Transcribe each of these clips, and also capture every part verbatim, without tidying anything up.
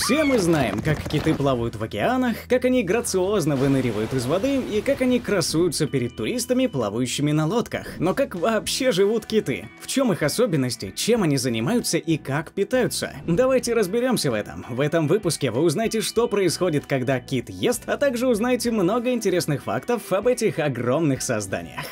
Все мы знаем, как киты плавают в океанах, как они грациозно выныривают из воды и как они красуются перед туристами, плавающими на лодках. Но как вообще живут киты? В чем их особенности, чем они занимаются и как питаются? Давайте разберемся в этом. В этом выпуске вы узнаете, что происходит, когда кит ест, а также узнаете много интересных фактов об этих огромных созданиях.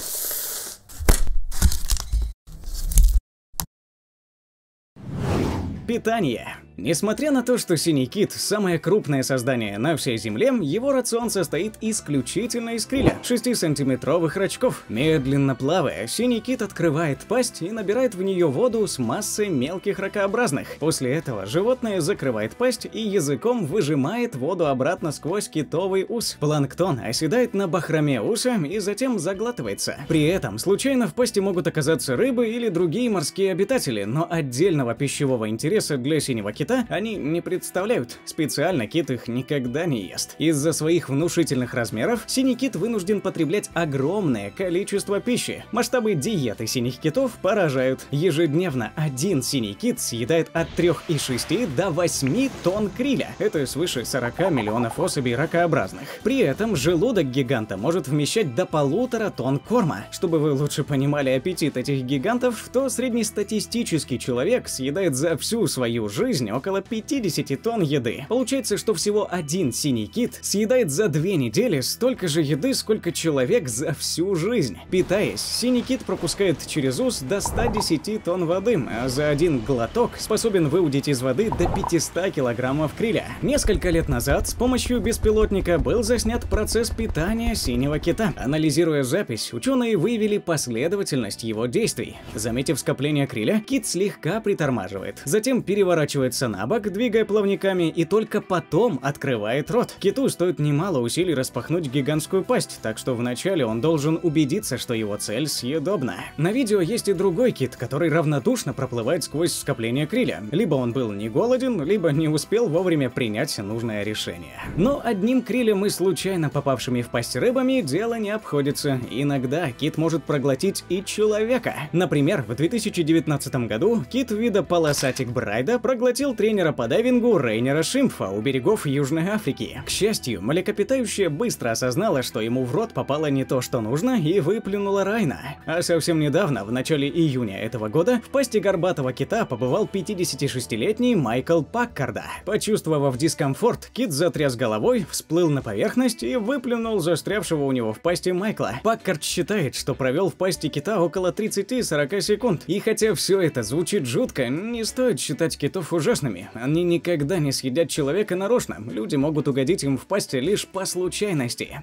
Питание. Несмотря на то, что синий кит – самое крупное создание на всей Земле, его рацион состоит исключительно из криля – шестисантиметровых рачков. Медленно плавая, синий кит открывает пасть и набирает в нее воду с массой мелких ракообразных. После этого животное закрывает пасть и языком выжимает воду обратно сквозь китовый ус. Планктон оседает на бахроме уса и затем заглатывается. При этом случайно в пасти могут оказаться рыбы или другие морские обитатели, но отдельного пищевого интереса для синего кита они не представляют. Специально кит их никогда не ест. Из-за своих внушительных размеров синий кит вынужден потреблять огромное количество пищи. Масштабы диеты синих китов поражают. Ежедневно один синий кит съедает от трёх и шести до восьми тонн криля. Это свыше сорока миллионов особей ракообразных. При этом желудок гиганта может вмещать до полутора тонн корма. Чтобы вы лучше понимали аппетит этих гигантов, то среднестатистический человек съедает за всю свою жизнь около пятидесяти тонн еды. Получается, что всего один синий кит съедает за две недели столько же еды, сколько человек за всю жизнь. Питаясь, синий кит пропускает через ус до ста десяти тонн воды, а за один глоток способен выудить из воды до пятисот килограммов криля. Несколько лет назад с помощью беспилотника был заснят процесс питания синего кита. Анализируя запись, ученые выявили последовательность его действий. Заметив скопление криля, кит слегка притормаживает, затем переворачивается на бок, двигая плавниками, и только потом открывает рот. Киту стоит немало усилий распахнуть гигантскую пасть, так что вначале он должен убедиться, что его цель съедобна. На видео есть и другой кит, который равнодушно проплывает сквозь скопление криля. Либо он был не голоден, либо не успел вовремя принять нужное решение. Но одним крилем и случайно попавшими в пасть рыбами дело не обходится. Иногда кит может проглотить и человека. Например, в две тысячи девятнадцатом году кит вида полосатик Брайда проглотил тренера по дайвингу Рейнера Шимпфа у берегов Южной Африки. К счастью, млекопитающее быстро осознало, что ему в рот попало не то, что нужно, и выплюнуло Райна. А совсем недавно, в начале июня этого года, в пасти горбатого кита побывал пятидесятишестилетний Майкл Паккарда. Почувствовав дискомфорт, кит затряс головой, всплыл на поверхность и выплюнул застрявшего у него в пасти Майкла. Паккард считает, что провел в пасти кита около тридцати-сорока секунд. И хотя все это звучит жутко, не стоит считать китов ужасными. Они никогда не съедят человека нарочно. Люди могут угодить им в пасть лишь по случайности.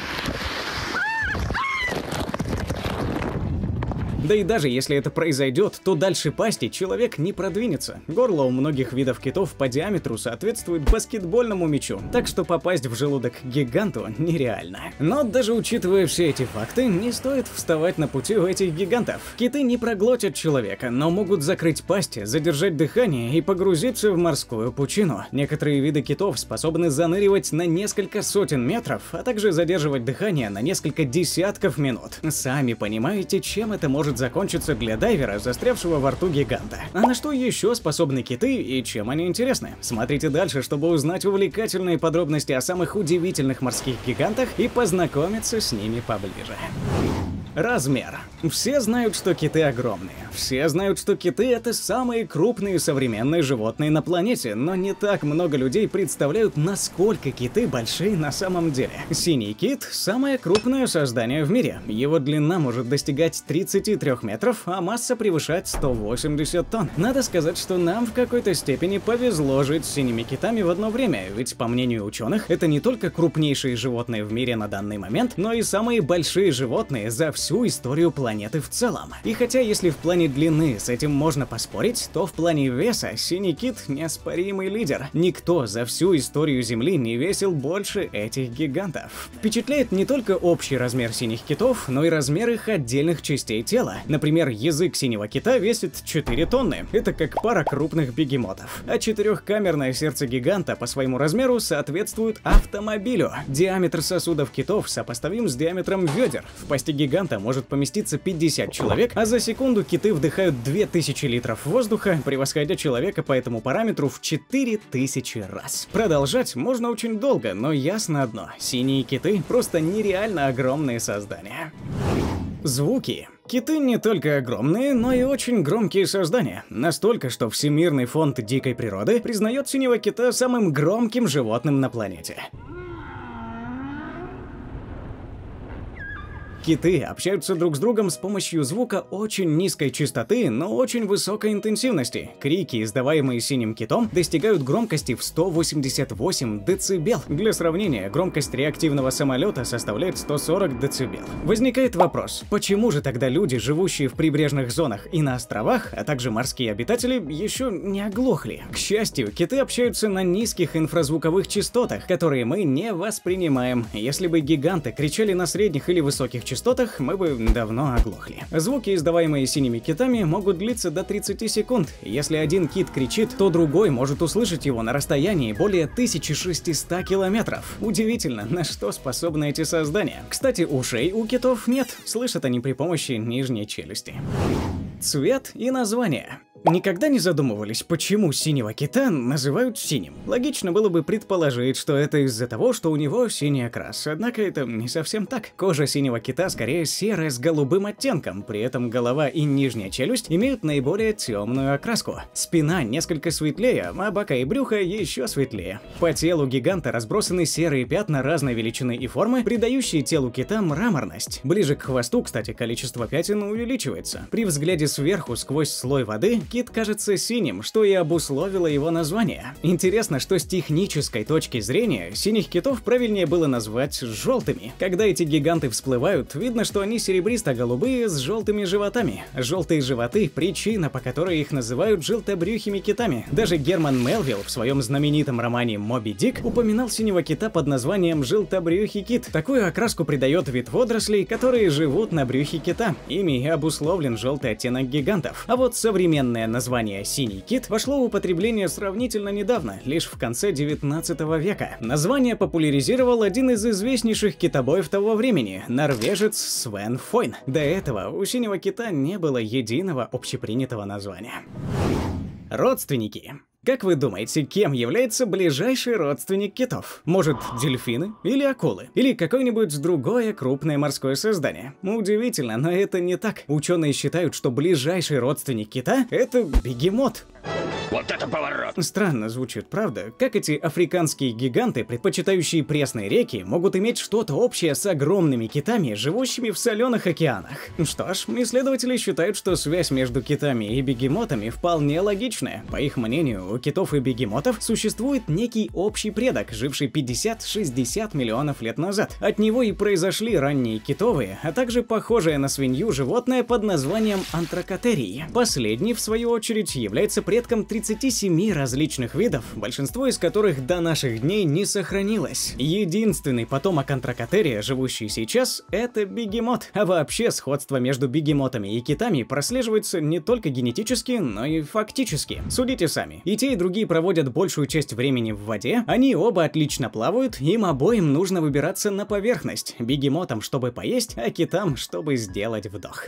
Да и даже если это произойдет, то дальше пасти человек не продвинется. Горло у многих видов китов по диаметру соответствует баскетбольному мячу, так что попасть в желудок гиганту нереально. Но даже учитывая все эти факты, не стоит вставать на пути у этих гигантов. Киты не проглотят человека, но могут закрыть пасть, задержать дыхание и погрузиться в морскую пучину. Некоторые виды китов способны заныривать на несколько сотен метров, а также задерживать дыхание на несколько десятков минут. Сами понимаете, чем это может закончиться для дайвера, застрявшего во рту гиганта. А на что еще способны киты и чем они интересны? Смотрите дальше, чтобы узнать увлекательные подробности о самых удивительных морских гигантах и познакомиться с ними поближе. Размер. Все знают, что киты огромные. Все знают, что киты — это самые крупные современные животные на планете, но не так много людей представляют, насколько киты большие на самом деле. Синий кит — самое крупное создание в мире. Его длина может достигать тридцати трёх метров, а масса превышать сто восемьдесят тонн. Надо сказать, что нам в какой-то степени повезло жить с синими китами в одно время, ведь, по мнению ученых, это не только крупнейшие животные в мире на данный момент, но и самые большие животные за всю всю историю планеты в целом. И хотя если в плане длины с этим можно поспорить, то в плане веса синий кит неоспоримый лидер. Никто за всю историю Земли не весил больше этих гигантов. Впечатляет не только общий размер синих китов, но и размер их отдельных частей тела. Например, язык синего кита весит четыре тонны. Это как пара крупных бегемотов. А четырехкамерное сердце гиганта по своему размеру соответствует автомобилю. Диаметр сосудов китов сопоставим с диаметром ведер. В пасти гиганта кита может поместиться пятьдесят человек, а за секунду киты вдыхают две тысячи литров воздуха, превосходя человека по этому параметру в четыре тысячи раз. Продолжать можно очень долго, но ясно одно – синие киты просто нереально огромные создания. Звуки. Киты не только огромные, но и очень громкие создания. Настолько, что Всемирный фонд дикой природы признает синего кита самым громким животным на планете. Киты общаются друг с другом с помощью звука очень низкой частоты, но очень высокой интенсивности. Крики, издаваемые синим китом, достигают громкости в сто восемьдесят восемь децибел. Для сравнения, громкость реактивного самолета составляет сто сорок децибел. Возникает вопрос, почему же тогда люди, живущие в прибрежных зонах и на островах, а также морские обитатели, еще не оглохли? К счастью, киты общаются на низких инфразвуковых частотах, которые мы не воспринимаем. Если бы гиганты кричали на средних или высоких частотах, частотах, мы бы давно оглохли. Звуки, издаваемые синими китами, могут длиться до тридцати секунд. Если один кит кричит, то другой может услышать его на расстоянии более тысячи шестисот километров. Удивительно, на что способны эти создания. Кстати, ушей у китов нет, слышат они при помощи нижней челюсти. Цвет и название. Никогда не задумывались, почему синего кита называют синим? Логично было бы предположить, что это из-за того, что у него синий окрас, однако это не совсем так. Кожа синего кита скорее серая с голубым оттенком, при этом голова и нижняя челюсть имеют наиболее темную окраску. Спина несколько светлее, а бока и брюхо еще светлее. По телу гиганта разбросаны серые пятна разной величины и формы, придающие телу кита мраморность. Ближе к хвосту, кстати, количество пятен увеличивается. При взгляде сверху сквозь слой воды кит кажется синим, что и обусловило его название. Интересно, что с технической точки зрения синих китов правильнее было назвать желтыми. Когда эти гиганты всплывают, видно, что они серебристо-голубые с желтыми животами. Желтые животы – причина, по которой их называют желтобрюхими китами. Даже Герман Мелвилл в своем знаменитом романе «Моби Дик» упоминал синего кита под названием желтобрюхий кит. Такую окраску придает вид водорослей, которые живут на брюхе кита. Ими и обусловлен желтый оттенок гигантов. А вот современная название «синий кит» вошло в употребление сравнительно недавно, лишь в конце девятнадцатого века. Название популяризировал один из известнейших китобоев того времени – норвежец Свен Фойн. До этого у синего кита не было единого общепринятого названия. Родственники. Как вы думаете, кем является ближайший родственник китов? Может, дельфины? Или акулы? Или какое-нибудь другое крупное морское создание? Удивительно, но это не так. Ученые считают, что ближайший родственник кита – это бегемот. Вот это поворот! Странно звучит, правда? Как эти африканские гиганты, предпочитающие пресные реки, могут иметь что-то общее с огромными китами, живущими в соленых океанах? Что ж, исследователи считают, что связь между китами и бегемотами вполне логичная. По их мнению, у китов и бегемотов существует некий общий предок, живший пятьдесят-шестьдесят миллионов лет назад. От него и произошли ранние китовые, а также похожее на свинью животное под названием антракотерий. Последний, в свою очередь, является предком тридцати семи различных видов, большинство из которых до наших дней не сохранилось. Единственный потомок антракотерия, живущий сейчас, это бегемот. А вообще сходство между бегемотами и китами прослеживается не только генетически, но и фактически. Судите сами. И те, и другие проводят большую часть времени в воде, они оба отлично плавают, им обоим нужно выбираться на поверхность. Бегемотам, чтобы поесть, а китам, чтобы сделать вдох.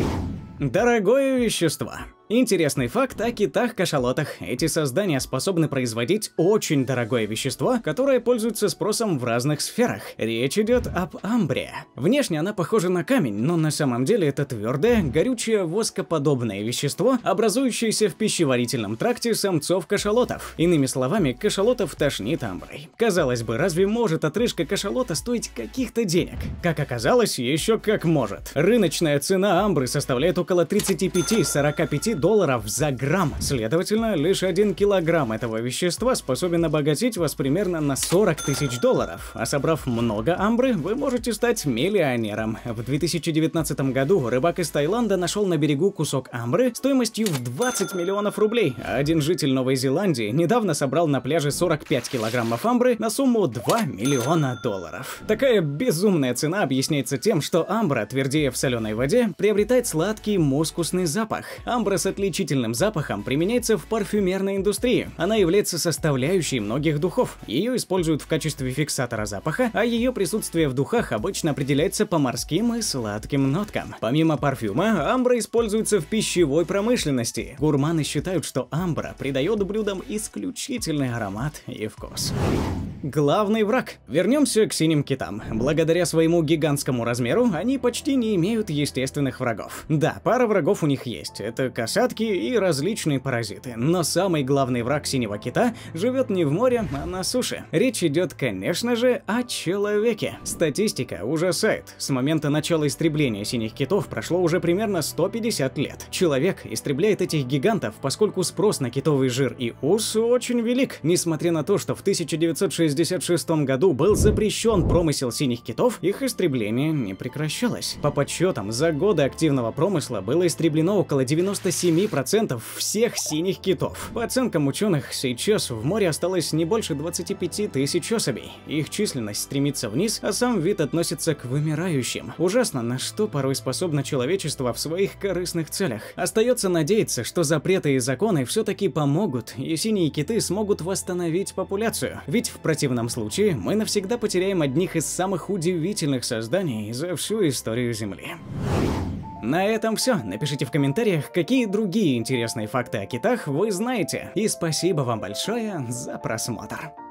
Дорогое вещество. Интересный факт о китах-кашалотах. Эти создания способны производить очень дорогое вещество, которое пользуется спросом в разных сферах. Речь идет об амбре. Внешне она похожа на камень, но на самом деле это твердое, горючее воскоподобное вещество, образующееся в пищеварительном тракте самцов-кашалотов. Иными словами, кашалотов тошнит амброй. Казалось бы, разве может отрыжка кашалота стоить каких-то денег? Как оказалось, еще как может. Рыночная цена амбры составляет около тридцати пяти — сорока пяти долларов за грамм. Следовательно, лишь один килограмм этого вещества способен обогатить вас примерно на сорок тысяч долларов. А собрав много амбры, вы можете стать миллионером. В две тысячи девятнадцатом году рыбак из Таиланда нашел на берегу кусок амбры стоимостью в двадцать миллионов рублей. А один житель Новой Зеландии недавно собрал на пляже сорок пять килограммов амбры на сумму два миллиона долларов. Такая безумная цена объясняется тем, что амбра, твердея в соленой воде, приобретает сладкий мускусный запах. Амбра с отличительным запахом применяется в парфюмерной индустрии. Она является составляющей многих духов. Ее используют в качестве фиксатора запаха, а ее присутствие в духах обычно определяется по морским и сладким ноткам. Помимо парфюма, амбра используется в пищевой промышленности. Гурманы считают, что амбра придает блюдам исключительный аромат и вкус. Главный враг. Вернемся к синим китам. Благодаря своему гигантскому размеру, они почти не имеют естественных врагов. Да, пара врагов у них есть. Это касатки и различные паразиты. Но самый главный враг синего кита живет не в море, а на суше. Речь идет, конечно же, о человеке. Статистика ужасает. С момента начала истребления синих китов прошло уже примерно сто пятьдесят лет. Человек истребляет этих гигантов, поскольку спрос на китовый жир и ус очень велик. Несмотря на то, что в тысяча девятьсот шестьдесят шестом году был запрещен промысел синих китов, их истребление не прекращалось. По подсчетам, за годы активного промысла было истреблено около девяноста семи процентов всех синих китов. По оценкам ученых, сейчас в море осталось не больше двадцати пяти тысяч особей. Их численность стремится вниз, а сам вид относится к вымирающим. Ужасно, на что порой способно человечество в своих корыстных целях. Остается надеяться, что запреты и законы все-таки помогут, и синие киты смогут восстановить популяцию. Ведь в противном случае мы навсегда потеряем одних из самых удивительных созданий за всю историю Земли. На этом все. Напишите в комментариях, какие другие интересные факты о китах вы знаете. И спасибо вам большое за просмотр.